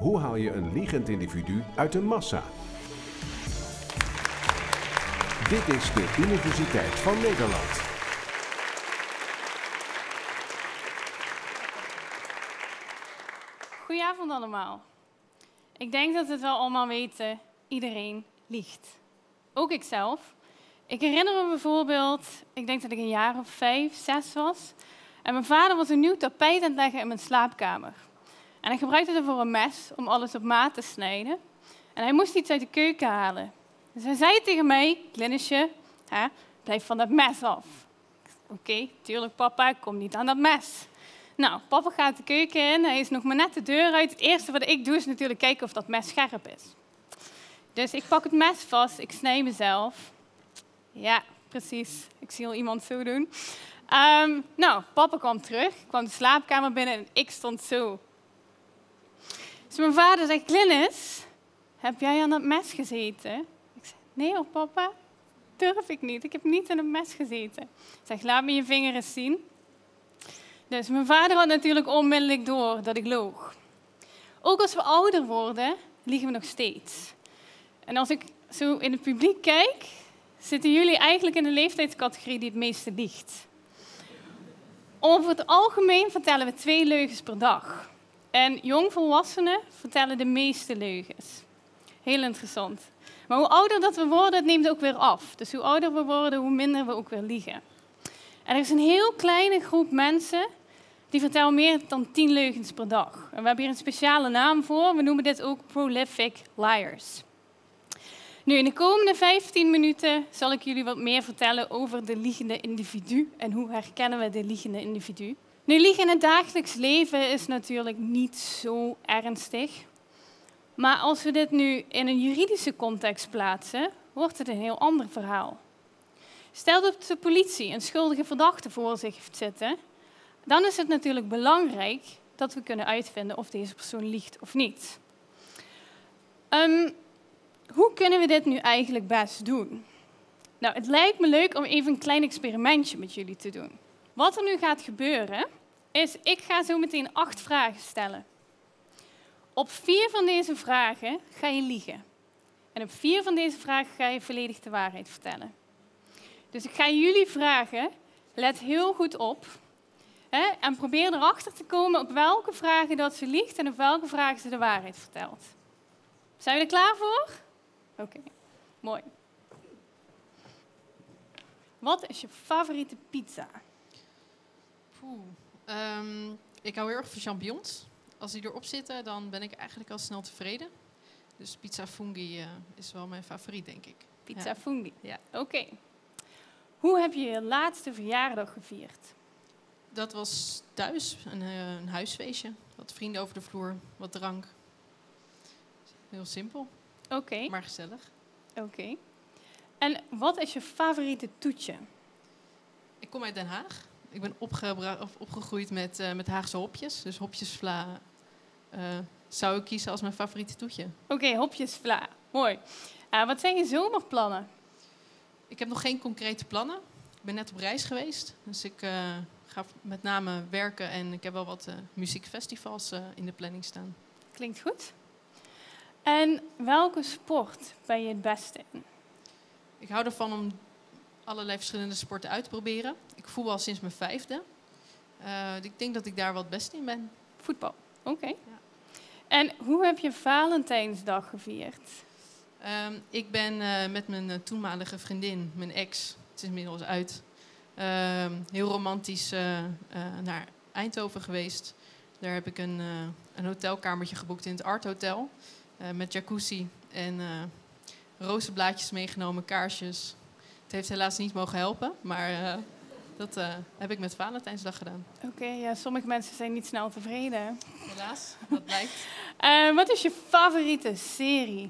Hoe haal je een liegend individu uit de massa? Dit is de Universiteit van Nederland. Goedenavond allemaal. Ik denk dat we het wel allemaal weten, iedereen liegt. Ook ikzelf. Ik herinner me bijvoorbeeld, ik denk dat ik een jaar of 5, 6 was. En mijn vader was een nieuw tapijt aan het leggen in mijn slaapkamer. En hij gebruikte ervoor een mes om alles op maat te snijden. En hij moest iets uit de keuken halen. Dus hij zei tegen mij, Glynisje, blijf van dat mes af. Oké, tuurlijk papa, ik kom niet aan dat mes. Nou, papa gaat de keuken in, hij is nog maar net de deur uit. Het eerste wat ik doe is natuurlijk kijken of dat mes scherp is. Dus ik pak het mes vast, ik snij mezelf. Ja, precies. Ik zie al iemand zo doen. Nou, papa kwam terug, kwam de slaapkamer binnen en ik stond zo. Dus mijn vader zegt, Glynis, heb jij aan dat mes gezeten? Ik zeg, nee hoor papa, durf ik niet. Ik heb niet aan het mes gezeten. Ik zeg, laat me je vinger eens zien. Dus mijn vader had natuurlijk onmiddellijk door dat ik loog. Ook als we ouder worden, liegen we nog steeds. En als ik zo in het publiek kijk, zitten jullie eigenlijk in de leeftijdscategorie die het meeste liegt. Over het algemeen vertellen we 2 leugens per dag. En jongvolwassenen vertellen de meeste leugens. Heel interessant. Maar hoe ouder dat we worden, het neemt ook weer af. Dus hoe ouder we worden, hoe minder we ook weer liegen. En er is een heel kleine groep mensen die vertellen meer dan 10 leugens per dag. En we hebben hier een speciale naam voor. We noemen dit ook prolific liars. Nu, in de komende 15 minuten zal ik jullie wat meer vertellen over de liegende individu en hoe herkennen we de liegende individu. Nu, liegen in het dagelijks leven is natuurlijk niet zo ernstig. Maar als we dit nu in een juridische context plaatsen, wordt het een heel ander verhaal. Stel dat de politie een schuldige verdachte voor zich heeft zitten, dan is het natuurlijk belangrijk dat we kunnen uitvinden of deze persoon liegt of niet. Hoe kunnen we dit nu eigenlijk best doen? Nou, het lijkt me leuk om even een klein experimentje met jullie te doen. Wat er nu gaat gebeuren, is ik ga zo meteen 8 vragen stellen. Op 4 van deze vragen ga je liegen. En op 4 van deze vragen ga je volledig de waarheid vertellen. Dus ik ga jullie vragen, let heel goed op. En probeer erachter te komen op welke vragen dat ze liegt en op welke vragen ze de waarheid vertelt. Zijn we er klaar voor? Oké, mooi. Wat is je favoriete pizza? Ik hou heel erg van champignons. Als die erop zitten, dan ben ik eigenlijk al snel tevreden. Dus pizza fungi is wel mijn favoriet, denk ik. Pizza fungi? Ja. Oké. Hoe heb je je laatste verjaardag gevierd? Dat was thuis, een huisfeestje. Wat vrienden over de vloer, wat drank. Heel simpel, Oké. maar gezellig. Oké. En wat is je favoriete toetje? Ik kom uit Den Haag. Ik ben opgegroeid met Haagse hopjes. Dus hopjesvla zou ik kiezen als mijn favoriete toetje. Oké, hopjesvla. Mooi. Wat zijn je zomerplannen? Ik heb nog geen concrete plannen. Ik ben net op reis geweest. Dus ik ga met name werken en ik heb wel wat muziekfestivals in de planning staan. Klinkt goed. En welke sport ben je het beste in? Ik hou ervan om allerlei verschillende sporten uit te proberen. Ik voetbal sinds mijn 5e. Ik denk dat ik daar wel het beste in ben. Voetbal. Oké. Ja. En hoe heb je Valentijnsdag gevierd? Ik ben met mijn toenmalige vriendin, mijn ex, het is inmiddels uit, heel romantisch naar Eindhoven geweest. Daar heb ik een hotelkamertje geboekt in het Art Hotel. Met jacuzzi en rozenblaadjes meegenomen, kaarsjes. Het heeft helaas niet mogen helpen, maar dat heb ik met Valentijnsdag gedaan. Oké, ja, sommige mensen zijn niet snel tevreden. Helaas, dat blijkt. Wat is je favoriete serie?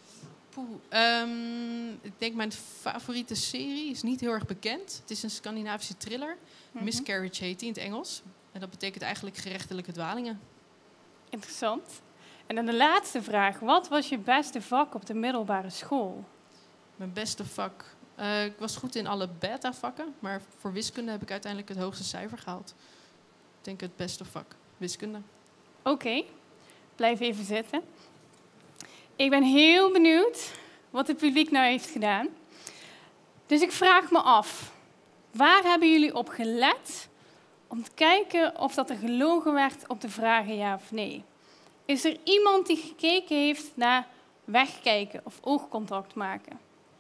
Ik denk mijn favoriete serie is niet heel erg bekend. Het is een Scandinavische thriller. Miscarriage heet die in het Engels. En dat betekent eigenlijk gerechtelijke dwalingen. Interessant. En dan de laatste vraag. Wat was je beste vak op de middelbare school? Mijn beste vak? Ik was goed in alle beta-vakken. Maar voor wiskunde heb ik uiteindelijk het hoogste cijfer gehaald. Ik denk het beste vak, wiskunde. Oké. blijf even zitten. Ik ben heel benieuwd wat het publiek nou heeft gedaan. Dus ik vraag me af, waar hebben jullie op gelet om te kijken of dat er gelogen werd op de vragen ja of nee? Is er iemand die gekeken heeft naar wegkijken of oogcontact maken?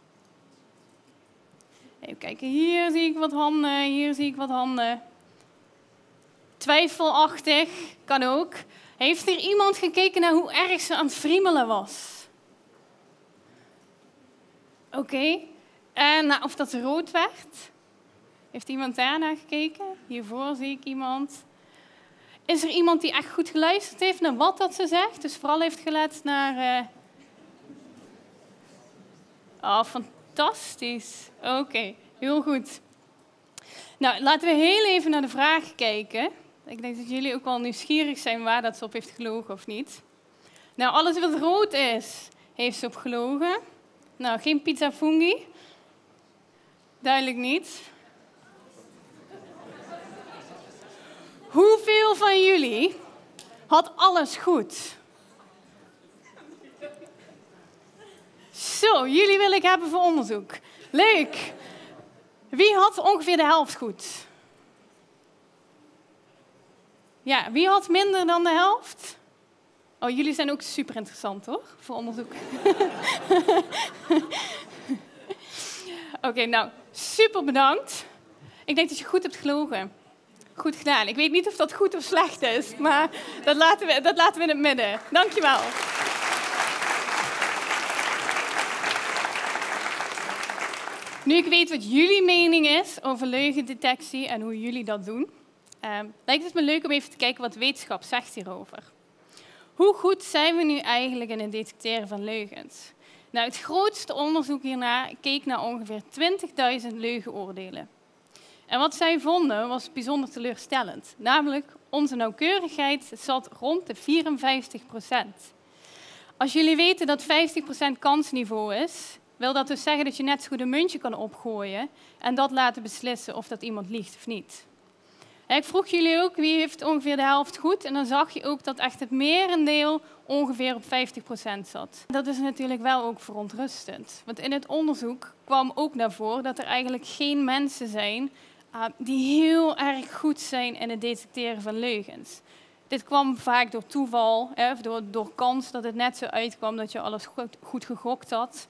Even kijken, hier zie ik wat handen, hier zie ik wat handen. Twijfelachtig, kan ook. Heeft er iemand gekeken naar hoe erg ze aan het friemelen was? Oké. En of dat rood werd? Heeft iemand daarnaar gekeken? Hiervoor zie ik iemand. Is er iemand die echt goed geluisterd heeft naar wat dat ze zegt? Dus vooral heeft gelet naar... Oh, fantastisch. Oké, heel goed. Nou, laten we heel even naar de vraag kijken. Ik denk dat jullie ook wel nieuwsgierig zijn waar dat ze op heeft gelogen of niet. Nou, alles wat rood is, heeft ze op gelogen. Nou, geen pizza fungi. Duidelijk niet. Hoeveel van jullie had alles goed? Zo, jullie wil ik hebben voor onderzoek. Leuk. Wie had ongeveer de helft goed? Ja, wie had minder dan de helft? Oh, jullie zijn ook super interessant, hoor, voor onderzoek. Oké, nou, super bedankt. Ik denk dat je goed hebt gelogen. Goed gedaan. Ik weet niet of dat goed of slecht is, maar dat laten we in het midden. Dankjewel. Nu ik weet wat jullie mening is over leugendetectie en hoe jullie dat doen, lijkt het me leuk om even te kijken wat wetenschap zegt hierover. Hoe goed zijn we nu eigenlijk in het detecteren van leugens? Nou, het grootste onderzoek hierna keek naar ongeveer 20.000 leugenoordelen. En wat zij vonden was bijzonder teleurstellend. Namelijk, onze nauwkeurigheid zat rond de 54%. Als jullie weten dat 50% kansniveau is, wil dat dus zeggen dat je net zo goed een muntje kan opgooien en dat laten beslissen of dat iemand liegt of niet. Ik vroeg jullie ook wie heeft ongeveer de helft goed en dan zag je ook dat echt het merendeel ongeveer op 50% zat. Dat is natuurlijk wel ook verontrustend. Want in het onderzoek kwam ook naar voren dat er eigenlijk geen mensen zijn die heel erg goed zijn in het detecteren van leugens. Dit kwam vaak door toeval, door kans dat het net zo uitkwam dat je alles goed gegokt had.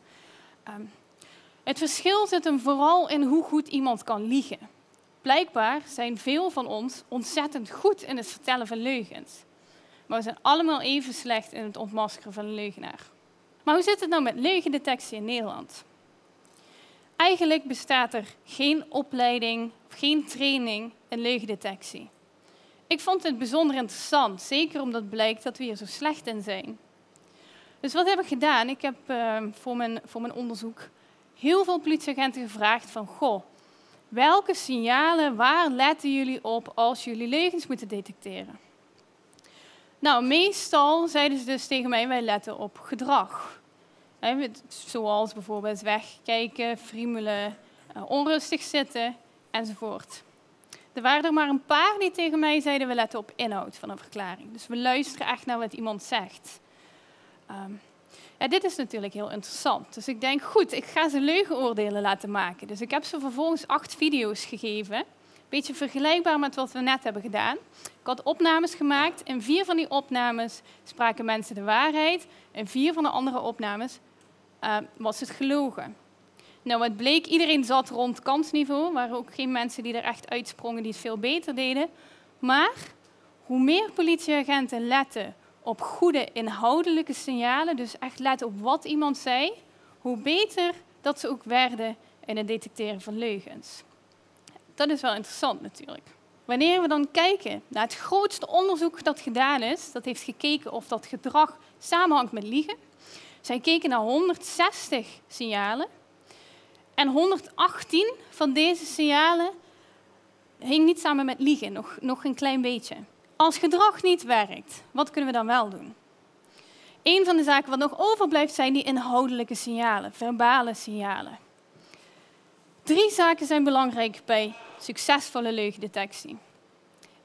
Het verschil zit hem vooral in hoe goed iemand kan liegen. Blijkbaar zijn veel van ons ontzettend goed in het vertellen van leugens. Maar we zijn allemaal even slecht in het ontmaskeren van een leugenaar. Maar hoe zit het nou met leugendetectie in Nederland? Eigenlijk bestaat er geen opleiding of geen training in leugendetectie. Ik vond het bijzonder interessant, zeker omdat blijkt dat we hier zo slecht in zijn. Dus wat heb ik gedaan? Ik heb voor mijn onderzoek heel veel politieagenten gevraagd van, goh, welke signalen, waar letten jullie op als jullie leugens moeten detecteren? Nou, meestal zeiden ze dus tegen mij, wij letten op gedrag. Zoals bijvoorbeeld wegkijken, friemelen, onrustig zitten enzovoort. Er waren er maar een paar die tegen mij zeiden, we letten op inhoud van een verklaring. Dus we luisteren echt naar wat iemand zegt. Dit is natuurlijk heel interessant. Dus ik denk, goed, ik ga ze leugenoordelen laten maken. Dus ik heb ze vervolgens 8 video's gegeven. Een beetje vergelijkbaar met wat we net hebben gedaan. Ik had opnames gemaakt. In 4 van die opnames spraken mensen de waarheid. In 4 van de andere opnames was het gelogen. Nou, wat bleek, iedereen zat rond kansniveau. Er waren ook geen mensen die er echt uitsprongen die het veel beter deden. Maar hoe meer politieagenten letten op goede inhoudelijke signalen, dus echt letten op wat iemand zei, hoe beter dat ze ook werden in het detecteren van leugens. Dat is wel interessant natuurlijk. Wanneer we dan kijken naar het grootste onderzoek dat gedaan is, dat heeft gekeken of dat gedrag samenhangt met liegen. Zij keken naar 160 signalen en 118 van deze signalen hing niet samen met liegen, nog een klein beetje. Als gedrag niet werkt, wat kunnen we dan wel doen? Een van de zaken wat nog overblijft zijn die inhoudelijke signalen, verbale signalen. 3 zaken zijn belangrijk bij succesvolle leugendetectie.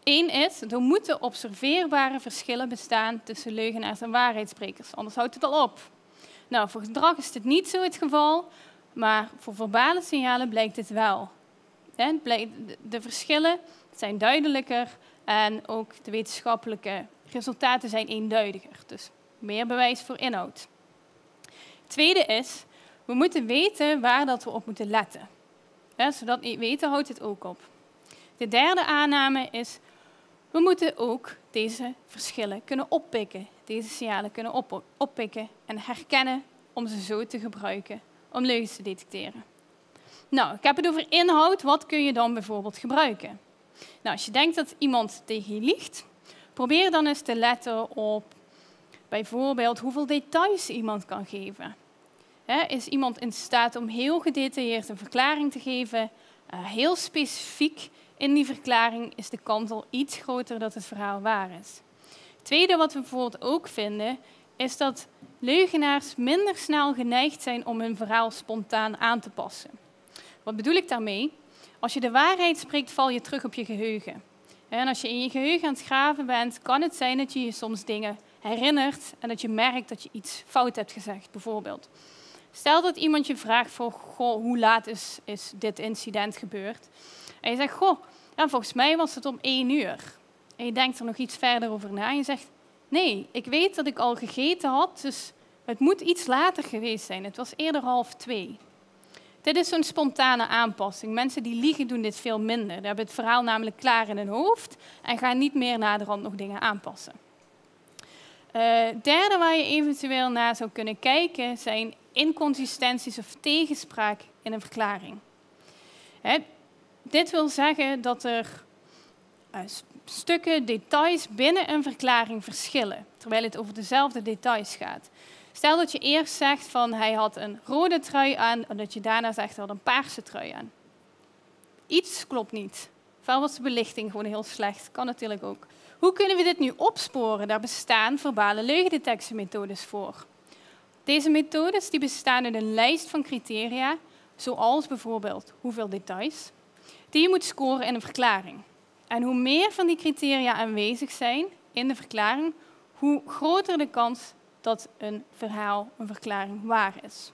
Eén is, er moeten observeerbare verschillen bestaan tussen leugenaars en waarheidssprekers, anders houdt het al op. Nou, voor gedrag is dit niet zo het geval, maar voor verbale signalen blijkt dit wel. De verschillen zijn duidelijker en ook de wetenschappelijke resultaten zijn eenduidiger. Dus meer bewijs voor inhoud. Het tweede is, we moeten weten waar dat we op moeten letten. Zodat we weten, houdt het ook op. De derde aanname is, we moeten ook deze verschillen kunnen oppikken. Deze signalen kunnen oppikken en herkennen om ze zo te gebruiken om leugens te detecteren. Nou, ik heb het over inhoud. Wat kun je dan bijvoorbeeld gebruiken? Nou, als je denkt dat iemand tegen je liegt, probeer dan eens te letten op bijvoorbeeld hoeveel details iemand kan geven. Is iemand in staat om heel gedetailleerd een verklaring te geven, heel specifiek in die verklaring is de kans al iets groter dat het verhaal waar is. Het tweede wat we bijvoorbeeld ook vinden, is dat leugenaars minder snel geneigd zijn om hun verhaal spontaan aan te passen. Wat bedoel ik daarmee? Als je de waarheid spreekt, val je terug op je geheugen. En als je in je geheugen aan het graven bent, kan het zijn dat je je soms dingen herinnert en dat je merkt dat je iets fout hebt gezegd, bijvoorbeeld. Stel dat iemand je vraagt voor, goh, hoe laat is dit incident gebeurd? En je zegt, goh, ja, volgens mij was het om 1 uur. En je denkt er nog iets verder over na en je zegt, nee, ik weet dat ik al gegeten had, dus het moet iets later geweest zijn. Het was eerder 1:30. Dit is zo'n spontane aanpassing. Mensen die liegen doen dit veel minder. Die hebben het verhaal namelijk klaar in hun hoofd en gaan niet meer naderhand nog dingen aanpassen. Derde waar je eventueel naar zou kunnen kijken zijn inconsistenties of tegenspraak in een verklaring. Dit wil zeggen dat er stukken, details binnen een verklaring verschillen, terwijl het over dezelfde details gaat. Stel dat je eerst zegt van hij had een rode trui aan en dat je daarna zegt hij had een paarse trui aan. Iets klopt niet. Ofwel was de belichting gewoon heel slecht, kan natuurlijk ook. Hoe kunnen we dit nu opsporen? Daar bestaan verbale leugendetectiemethodes voor. Deze methodes die bestaan uit een lijst van criteria, zoals bijvoorbeeld hoeveel details, die je moet scoren in een verklaring. En hoe meer van die criteria aanwezig zijn in de verklaring, hoe groter de kans dat een verhaal, een verklaring waar is.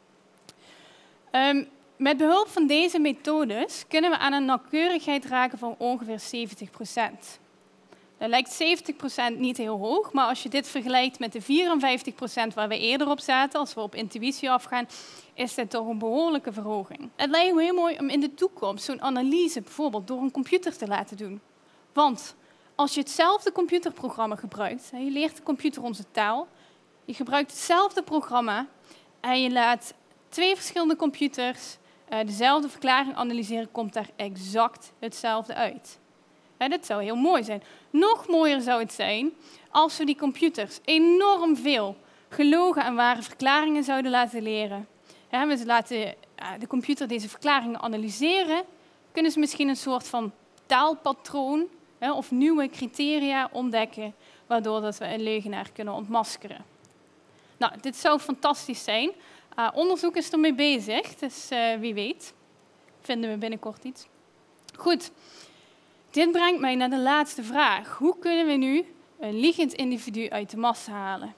Met behulp van deze methodes kunnen we aan een nauwkeurigheid raken van ongeveer 70%. Dat lijkt 70% niet heel hoog, maar als je dit vergelijkt met de 54% waar we eerder op zaten, als we op intuïtie afgaan, is dit toch een behoorlijke verhoging. Het lijkt me heel mooi om in de toekomst zo'n analyse bijvoorbeeld door een computer te laten doen. Want als je hetzelfde computerprogramma gebruikt, je leert de computer onze taal, je gebruikt hetzelfde programma en je laat 2 verschillende computers dezelfde verklaring analyseren, komt daar exact hetzelfde uit. Dat zou heel mooi zijn. Nog mooier zou het zijn als we die computers enorm veel gelogen en ware verklaringen zouden laten leren. We laten de computer deze verklaringen analyseren, kunnen ze misschien een soort van taalpatroon of nieuwe criteria ontdekken, waardoor dat we een leugenaar kunnen ontmaskeren. Nou, dit zou fantastisch zijn. Onderzoek is ermee bezig, dus wie weet vinden we binnenkort iets. Goed. Dit brengt mij naar de laatste vraag. Hoe kunnen we nu een liegend individu uit de massa halen?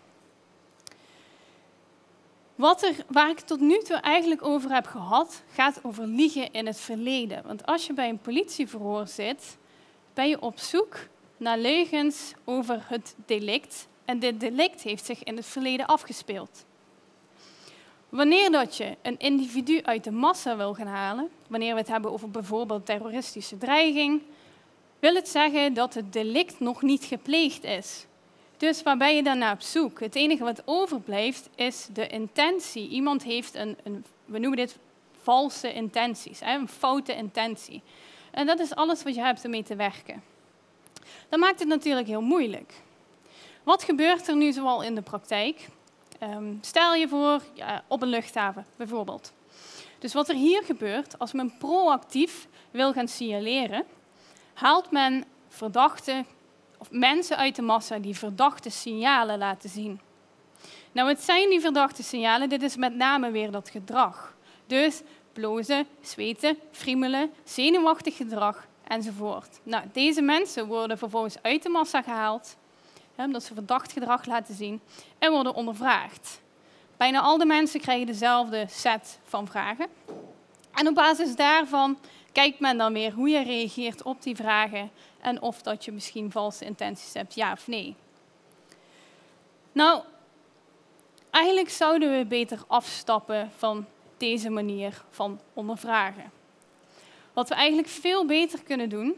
Waar ik tot nu toe eigenlijk over heb gehad, gaat over liegen in het verleden. Want als je bij een politieverhoor zit, ben je op zoek naar leugens over het delict. En dit delict heeft zich in het verleden afgespeeld. Wanneer dat je een individu uit de massa wil gaan halen, wanneer we het hebben over bijvoorbeeld terroristische dreiging, wil het zeggen dat het delict nog niet gepleegd is. Dus waar ben je dan naar op zoek? Het enige wat overblijft is de intentie. Iemand heeft we noemen dit valse intenties, een foute intentie. En dat is alles wat je hebt om mee te werken. Dat maakt het natuurlijk heel moeilijk. Wat gebeurt er nu zoal in de praktijk? Stel je voor, op een luchthaven bijvoorbeeld. Dus wat er hier gebeurt, als men proactief wil gaan signaleren, haalt men verdachten of mensen uit de massa die verdachte signalen laten zien. Nou, wat zijn die verdachte signalen? Dit is met name weer dat gedrag. Dus blozen, zweten, friemelen, zenuwachtig gedrag enzovoort. Nou, deze mensen worden vervolgens uit de massa gehaald, omdat ze verdacht gedrag laten zien, en worden ondervraagd. Bijna al de mensen krijgen dezelfde set van vragen. En op basis daarvan kijkt men dan weer hoe je reageert op die vragen en of dat je misschien valse intenties hebt, ja of nee. Nou, eigenlijk zouden we beter afstappen van deze manier van ondervragen. Wat we eigenlijk veel beter kunnen doen,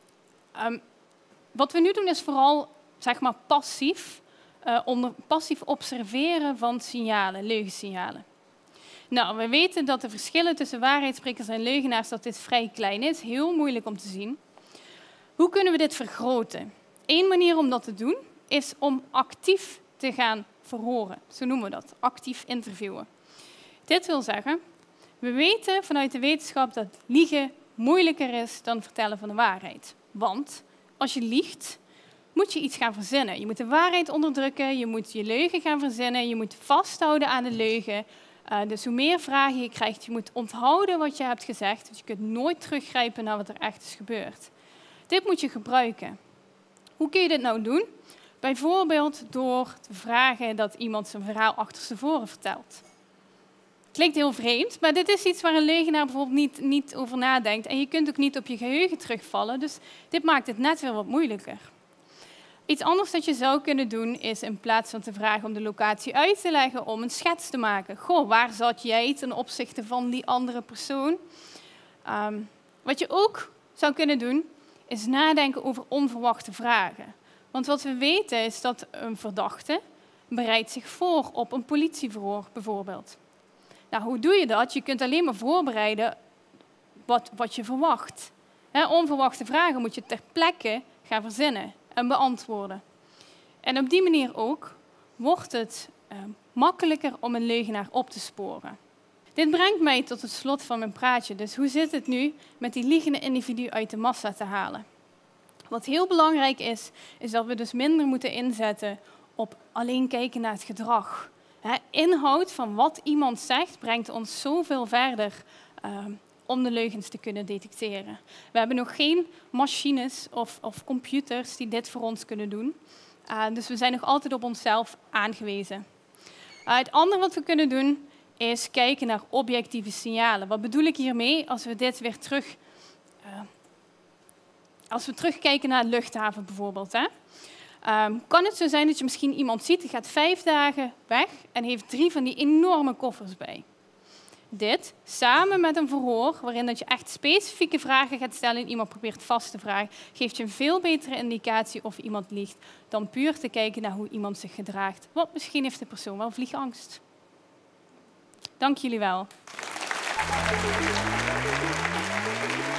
wat we nu doen is vooral zeg maar, passief observeren van signalen, leugensignalen. Nou, we weten dat de verschillen tussen waarheidssprekers en leugenaars dat dit vrij klein is, heel moeilijk om te zien. Hoe kunnen we dit vergroten? Eén manier om dat te doen is om actief te gaan verhoren. Zo noemen we dat, actief interviewen. Dit wil zeggen, we weten vanuit de wetenschap dat liegen moeilijker is dan vertellen van de waarheid. Want als je liegt, moet je iets gaan verzinnen. Je moet de waarheid onderdrukken, je moet je leugen gaan verzinnen, je moet vasthouden aan de leugen. Dus hoe meer vragen je krijgt, je moet onthouden wat je hebt gezegd. Dus je kunt nooit teruggrijpen naar wat er echt is gebeurd. Dit moet je gebruiken. Hoe kun je dit nou doen? Bijvoorbeeld door te vragen dat iemand zijn verhaal achter zijn voren vertelt. Klinkt heel vreemd, maar dit is iets waar een leugenaar bijvoorbeeld niet over nadenkt. En je kunt ook niet op je geheugen terugvallen, dus dit maakt het net weer wat moeilijker. Iets anders dat je zou kunnen doen is in plaats van te vragen om de locatie uit te leggen, om een schets te maken. Goh, waar zat jij ten opzichte van die andere persoon? Wat je ook zou kunnen doen, is nadenken over onverwachte vragen. Want wat we weten is dat een verdachte bereidt zich voor op een politieverhoor bijvoorbeeld. Nou, hoe doe je dat? Je kunt alleen maar voorbereiden wat je verwacht. Onverwachte vragen moet je ter plekke gaan verzinnen en beantwoorden. En op die manier ook wordt het makkelijker om een leugenaar op te sporen. Dit brengt mij tot het slot van mijn praatje. Dus hoe zit het nu met die liegende individu uit de massa te halen? Wat heel belangrijk is, is dat we dus minder moeten inzetten op alleen kijken naar het gedrag. Inhoud van wat iemand zegt brengt ons zoveel verder om de leugens te kunnen detecteren. We hebben nog geen machines of computers die dit voor ons kunnen doen. Dus we zijn nog altijd op onszelf aangewezen. Het andere wat we kunnen doen is kijken naar objectieve signalen. Wat bedoel ik hiermee als we dit weer als we terugkijken naar de luchthaven bijvoorbeeld. Kan het zo zijn dat je misschien iemand ziet, die gaat 5 dagen weg en heeft 3 van die enorme koffers bij. Dit, samen met een verhoor, waarin dat je echt specifieke vragen gaat stellen en iemand probeert vast te vragen, geeft je een veel betere indicatie of iemand liegt dan puur te kijken naar hoe iemand zich gedraagt. Want misschien heeft de persoon wel vliegangst. Dank jullie wel.